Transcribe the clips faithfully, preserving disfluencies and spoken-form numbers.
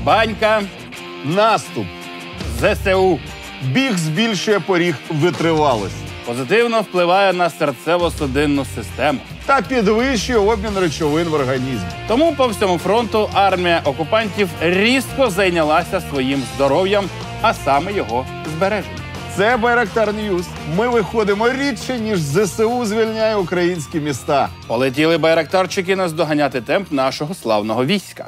Банька. Наступ. зе се у. Біг збільшує поріг витривалості. Позитивно впливає на серцево-судинну систему. Та підвищує обмін речовин в організмі. Тому по всьому фронту армія окупантів різко зайнялася своїм здоров'ям, а саме його збереженням. Це Байрактар Ньюс. Ми виходимо рідше, ніж зе се у звільняє українські міста. Полетіли байрактарчики наздоганяти темп нашого славного війська.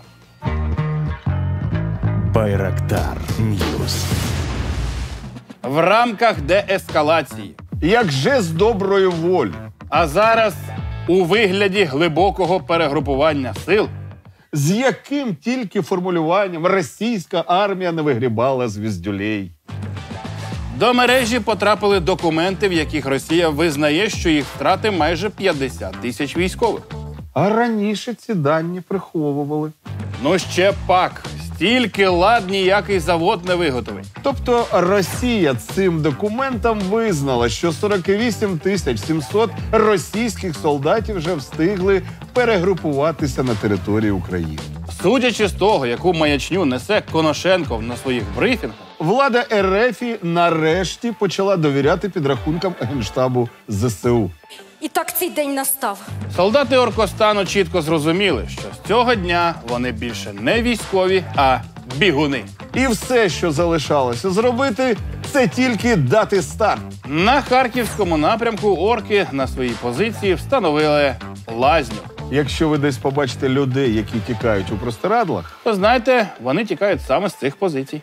Байрактар Ньюс. В рамках деескалації. Як жест доброї волі. А зараз у вигляді глибокого перегрупування сил. З яким тільки формулюванням російська армія не вигрібала звіздюлей. До мережі потрапили документи, в яких Росія визнає, що їх втрати майже п'ятдесят тисяч військових. А раніше ці дані приховували. Ну ще пак, стільки лад ніякий завод не виготовить. Тобто Росія цим документом визнала, що сорок вісім тисяч сімсот російських солдатів вже встигли перегрупуватися на території України. Судячи з того, яку маячню несе Коношенков на своїх брифінгах, влада РФ нарешті почала довіряти підрахункам Генштабу зе се у. І так цей день настав. солдати Оркостану чітко зрозуміли, що з цього дня вони більше не військові, а бігуни. І все, що залишалося зробити, це тільки дати старт. На Харківському напрямку орки на своїй позиції встановили лазню. Якщо ви десь побачите людей, які тікають у простирадлах, То знаєте, вони тікають саме з цих позицій.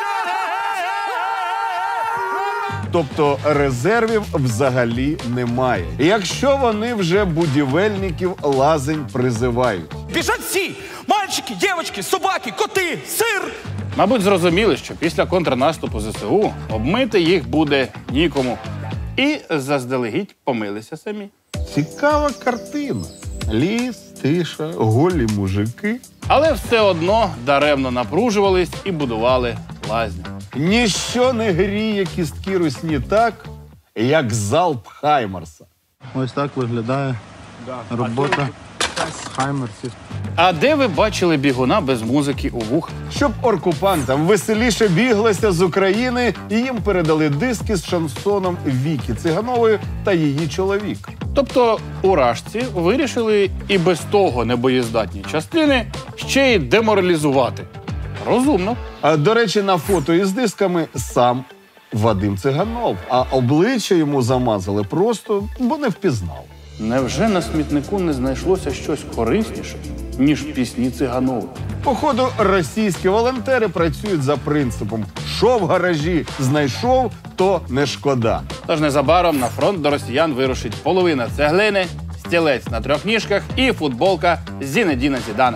тобто резервів взагалі немає. Якщо вони вже будівельників лазень призивають. Біжать всі! Мальчики, дівчатки, собаки, коти, сир! Мабуть, зрозуміли, що після контрнаступу зе се у обмити їх буде нікому. І заздалегідь помилися самі. Цікава картина. Ліс, тиша, голі мужики. Але все одно даремно напружувались і будували лазню. Ніщо не гріє кістки русні так, як залп Хаймарса. Ось так виглядає робота Хаймерсів. А де ви бачили бігуна без музики у вухах? Щоб оркупантам веселіше біглося з України, їм передали диски з шансоном Вікі Циганової та її чоловік. Тобто уражці вирішили і без того небоєздатні частини ще й деморалізувати. Розумно. А, до речі, на фото із дисками сам Вадим Циганов, а обличчя йому замазали просто, бо не впізнав. Невже на смітнику не знайшлося щось корисніше, ніж пісні Циганової? Походу, російські волонтери працюють за принципом «що в гаражі знайшов, то не шкода». Тож незабаром на фронт до росіян вирушить половина цеглини, стілець на трьох ніжках і футболка Зінедіна Зідана.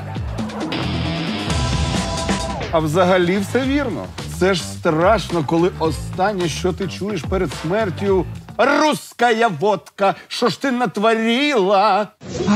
А взагалі все вірно. Це ж страшно, коли останнє, що ти чуєш перед смертю – «Русская водка, що ж ти натворила?»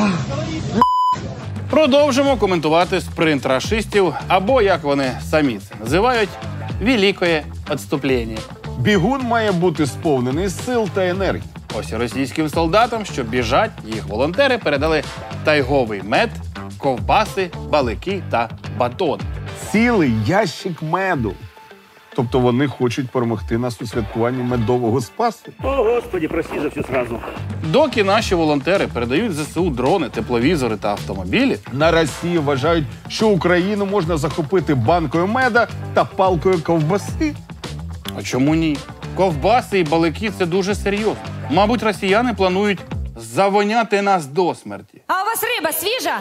Продовжимо коментувати спринт рашистів, або, як вони самі це називають, «великое відступлення». Бігун має бути сповнений сил та енергії. Ось і російським солдатам, що біжать, їх волонтери передали тайговий мед, ковбаси, балики та батон. Цілий ящик меду. Тобто вони хочуть перемогти нас у святкуванні медового спасу? О, Господи, прости за все сразу. Доки наші волонтери передають зе се у дрони, тепловізори та автомобілі, На Росії вважають, що Україну можна захопити банкою меда та палкою ковбаси. а чому ні? Ковбаси і балики – це дуже серйозно. Мабуть, росіяни планують завоняти нас до смерті. А у вас риба свіжа?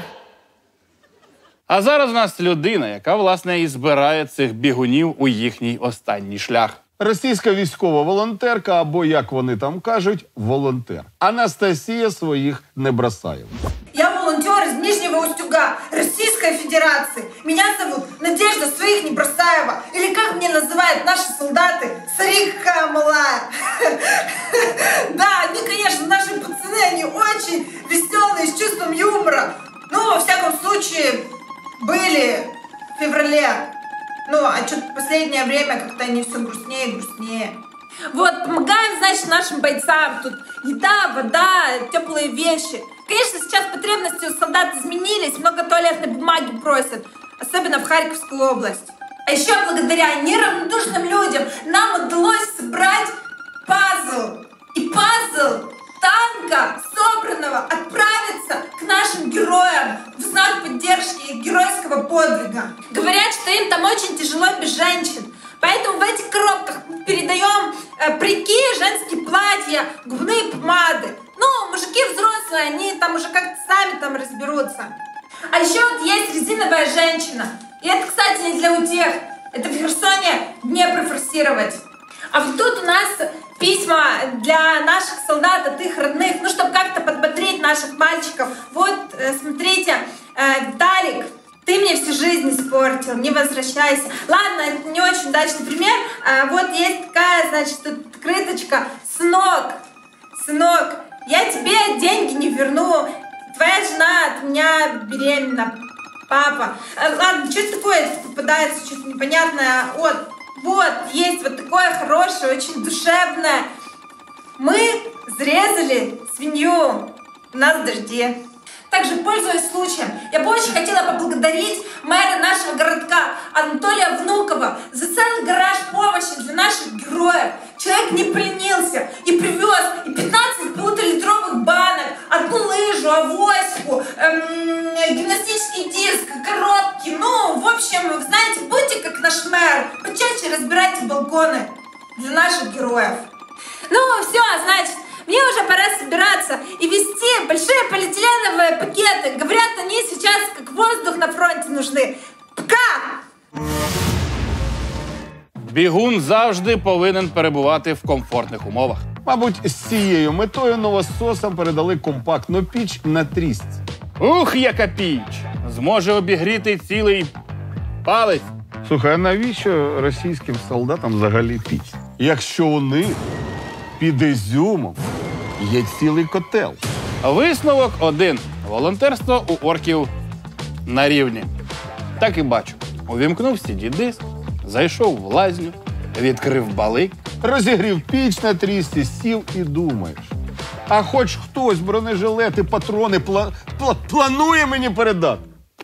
А зараз у нас людина, яка, власне, і збирає цих бігунів у їхній останній шлях. Російська військова волонтерка, або, як вони там кажуть, волонтер. Анастасія своїх не бросає. Я волонтер из Нижнего Устюга, Российской Федерации. Меня зовут Надежда Своих Небросаева. Или как мне называют наши солдаты, Сарика Малая. Да, они, конечно, наши пацаны, они очень веселые, с чувством юмора. Ну, во всяком случае, были в феврале. Ну, а что-то в последнее время как-то они все грустнее и грустнее. Вот, помогаем, значит, нашим бойцам. Тут еда, вода, теплые вещи. Конечно, сейчас потребности у солдат изменились, много туалетной бумаги просят. особенно в Харьковскую область. А еще благодаря неравнодушным людям нам удалось собрать пазл. И пазл танка, собранного, отправится к нашим героям в знак поддержки их геройского подвига. Говорят, что им там очень тяжело без женщин. Поэтому в этих коробках мы передаем э, прики, женские платья, губные помады. Ну, мужики взрослые, они там уже как-то сами там разберутся. А еще вот есть резиновая женщина. И это, кстати, не для утех. Это в Херсоне Днепр форсировать. А вот тут у нас письма для наших солдат от их родных, ну, чтобы как-то подбодрить наших мальчиков. Вот, э, смотрите, э, Виталик, ты мне всю жизнь испортил, не возвращайся. Ладно, это не очень удачный пример. А вот есть такая, значит, тут открыточка. Сынок, сынок, я тебе деньги не верну. Твоя жена от меня беременна. Папа. А, ладно, что это такое попадается, что-то непонятное. Вот, вот, есть вот такое хорошее, очень душевное. Мы зарезали свинью. У нас в дожде. Также, пользуясь случаем, я бы очень хотела поблагодарить мэра нашего городка Анатолия Внукова за целый гараж помощи для наших героев. Человек не поленился и привез и пятнадцать полуторалитровых банок, одну лыжу, авоську, эм, гимнастический диск, коробки. Ну, в общем, вы знаете, будьте как наш мэр, почаще разбирайте балконы для наших героев. Ну, все, значит, мне уже пора собираться и везти большие полиэтиленовые пакеты. Говорят, они сейчас как воздух на фронте нужны. Пока! Бігун завжди повинен перебувати в комфортних умовах. Мабуть, з цією метою новососам передали компактну піч на трісці. Ух, яка піч! Зможе обігріти цілий палець. Слухай, а навіщо російським солдатам взагалі піч? Якщо у них під Ізюмом є цілий котел. Висновок один. Волонтерство у орків на рівні. Так і бачу. Увімкнув сі ді-диск, зайшов в лазню, відкрив балик. Розігрів піч на трісці, сів і думаєш. А хоч хтось бронежилети, патрони пла- пла- планує мені передати.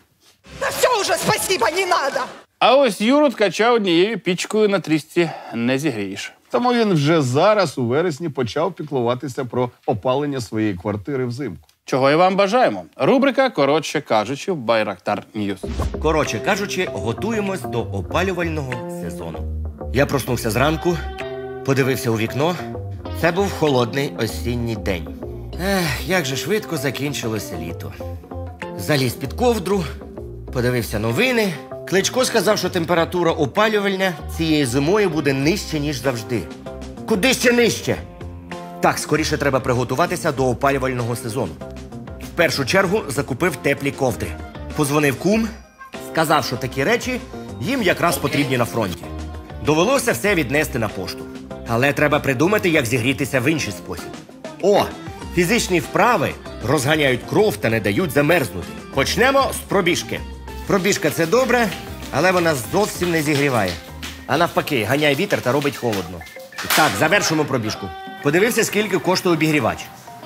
Да все уже, спасибо, не надо! А ось Юру ткача однією пічкою на трісці не зігрієш. Тому він вже зараз, у вересні, почав піклуватися про опалення своєї квартири взимку. Чого і вам бажаємо. Рубрика «Коротше кажучи» в Байрактар Ньюс. Коротше кажучи, готуємось до опалювального сезону. Я проснувся зранку, подивився у вікно. Це був холодний осінній день. Ех, як же швидко закінчилося літо. Заліз під ковдру, подивився новини. Кличко сказав, що температура опалювальня цієї зимою буде нижче, ніж завжди. Куди ще нижче? Так, скоріше треба приготуватися до опалювального сезону. В першу чергу закупив теплі ковдри. Позвонив кум, сказав, що такі речі їм якраз потрібні на фронті. Довелося все віднести на пошту. Але треба придумати, як зігрітися в інший спосіб. О, фізичні вправи розганяють кров та не дають замерзнути. Почнемо з пробіжки. Пробіжка – це добре, але вона зовсім не зігріває. А навпаки, ганяє вітер та робить холодно. Так, завершимо пробіжку. Подивився, скільки коштує обігрівач.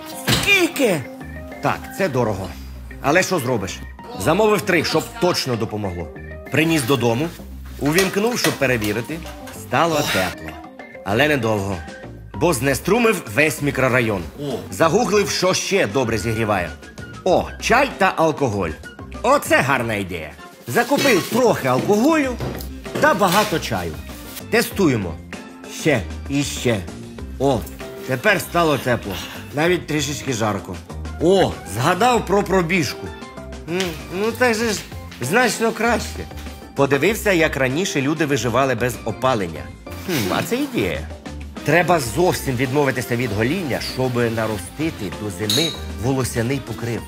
Скільки? Так, це дорого. Але що зробиш? Замовив три, щоб точно допомогло. Приніс додому, увімкнув, щоб перевірити. Стало тепло. Але недовго. Бо знеструмив весь мікрорайон. Загуглив, що ще добре зігріває. О, чай та алкоголь. Оце гарна ідея. Закупив трохи алкоголю та багато чаю. Тестуємо. Ще і ще. О, тепер стало тепло. Навіть трішечки жарко. О, згадав про пробіжку. М, Ну, так же ж значно краще. Подивився, як раніше люди виживали без опалення. Хм, а це ідея. Треба зовсім відмовитися від гоління, щоб наростити до зими волосяний покрив.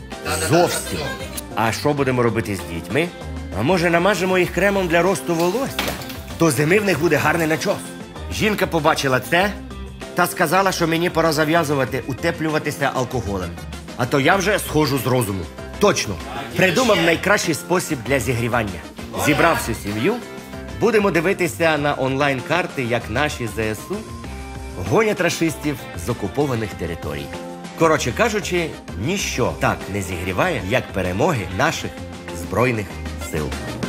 Зовсім. А що будемо робити з дітьми? А може намажемо їх кремом для росту волосся? До зими в них буде гарний начос. Жінка побачила це та сказала, що мені пора зав'язувати утеплюватися алкоголем. А то я вже схожу з розуму. Точно. Придумав найкращий спосіб для зігрівання. Зібрав всю сім'ю. Будемо дивитися на онлайн-карти, як наші зе ес у гонять рашистів з окупованих територій. Коротше кажучи, ніщо так не зігріває, як перемоги наших Збройних сил.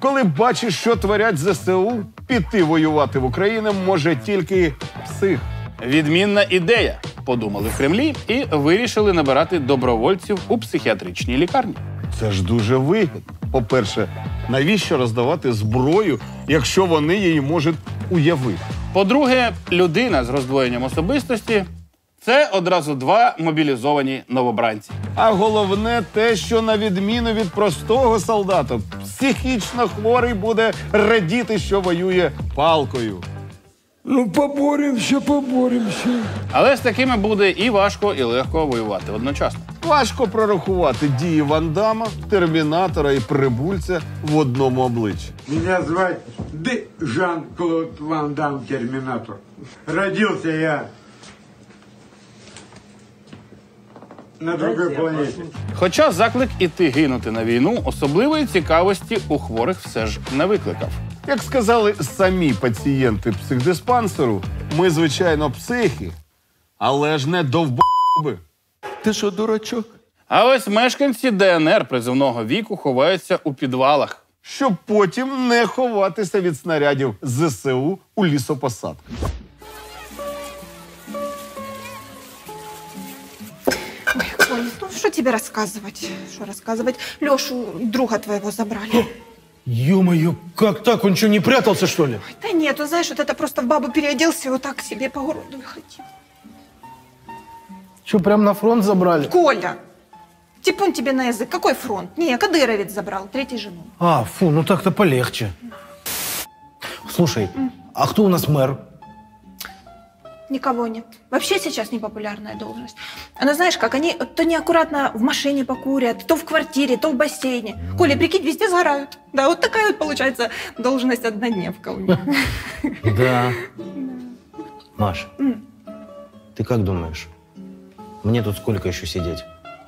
Коли бачиш, що творять зе се у, піти воювати в Україну може тільки псих. Відмінна ідея, подумали в Кремлі і вирішили набирати добровольців у психіатричній лікарні. Це ж дуже вигідно. По-перше, навіщо роздавати зброю, якщо вони її можуть уявити? По-друге, людина з роздвоєнням особистості – це одразу два мобілізовані новобранці. А головне те, що на відміну від простого солдата, психічно хворий буде радіти, що воює палкою. Ну, поборемося, поборемося. Але з такими буде і важко, і легко воювати одночасно. Важко прорахувати дії Ван Дамма, Термінатора і Прибульця в одному обличчі. Меня звать Д. Жан-Клод Ван Дам, Терминатор. Родился я на другой планете. Хоча заклик іти гинути на війну особливої цікавості у хворих все ж не викликав. Як сказали самі пацієнти психдиспансеру, ми, звичайно, психи, але ж не довбоби. Ти що, дурачок? А ось мешканці де en ер призовного віку ховаються у підвалах. Щоб потім не ховатися від снарядів зе се у у лісопосадках. Ой, Коль, ну что тебе рассказывать? Что рассказывать? Лешу, друга твоего, забрали. Ё-моё, как так? Он что, не прятался, что ли? Ой, да нет, ты знаешь, вот это просто в бабу переоделся и вот так себе по городу и ходил. Что, прям на фронт забрали? Коля, типун тебе на язык. Какой фронт? Не, Кадыровец забрал, третью жену. А, фу, ну так-то полегче. Слушай, а кто у нас мэр? Никого нет. Вообще сейчас непопулярная должность. Она, знаешь, как они то неаккуратно в машине покурят, то в квартире, то в бассейне. Коля, прикинь, везде сгорают. Да, вот такая вот получается должность однодневка у них. Да. Маш, ты как думаешь, мне тут сколько еще сидеть?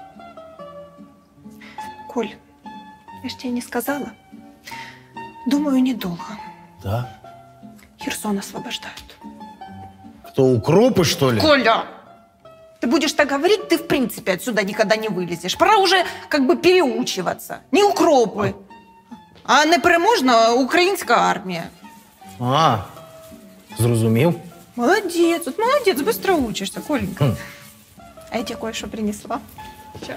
Коль, я ж тебе не сказала. Думаю, недолго. Да? Херсон освобождают. Кто, укропы, что ли? Коля! Ты будешь так говорить, ты в принципе отсюда никогда не вылезешь. Пора уже как бы переучиваться. Не укропы, а непереможна українська армія. А, зрозумів. Молодец, вот молодец, быстро учишься, Коленька. Хм. А я тебе кое-что принесла. Сейчас.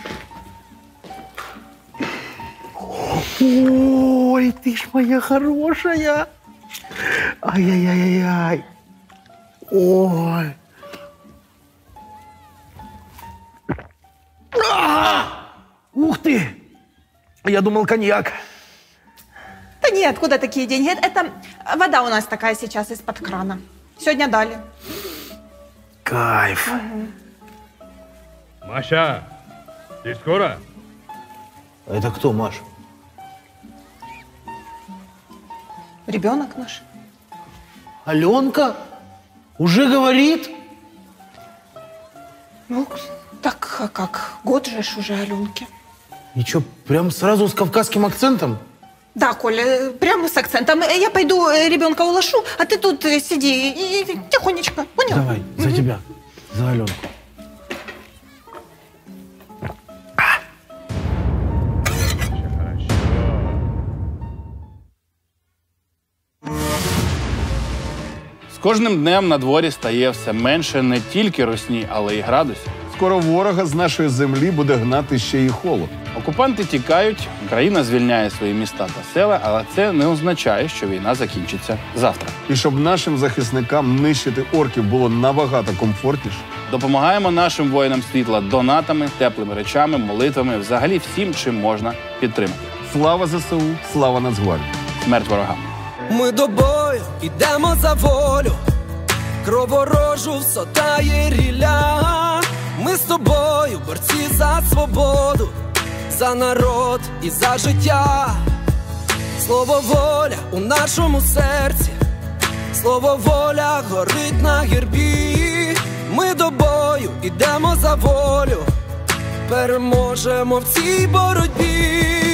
Ой, ты ж моя хорошая. Ай-яй-яй-яй. Ой. А! Ух ты! Я думал, коньяк. Да нет, откуда такие деньги? Это вода у нас такая сейчас из-под крана. Сегодня дали. Кайф. Угу. Маша, ты скоро? Это кто, Маш? Ребенок наш. Аленка? Уже говорит? Ну, так а как? Год же ж уже Аленке. И что, прям сразу с кавказским акцентом? Да, Коля, прямо с акцентом. Я пойду ребенка уложу, а ты тут сиди и тихонечко, понял? Давай, за угу. тебя, за Аленку. З кожним днем на дворі стає все менше не тільки русні, але й градусів. Скоро ворога з нашої землі буде гнати ще й холод. Окупанти тікають, Україна звільняє свої міста та села, але це не означає, що війна закінчиться завтра. І щоб нашим захисникам нищити орків було набагато комфортніше, допомагаємо нашим воїнам світла донатами, теплими речами, молитвами, взагалі всім, чим можна підтримати. Слава зе се у, слава Нацгвардії. Смерть ворогам. Ми до бою йдемо за волю, кров ворожу всотає ріля. Ми з тобою, борці за свободу, за народ і за життя. Слово воля у нашому серці, слово воля горить на гербі. Ми до бою йдемо за волю, переможемо в цій боротьбі.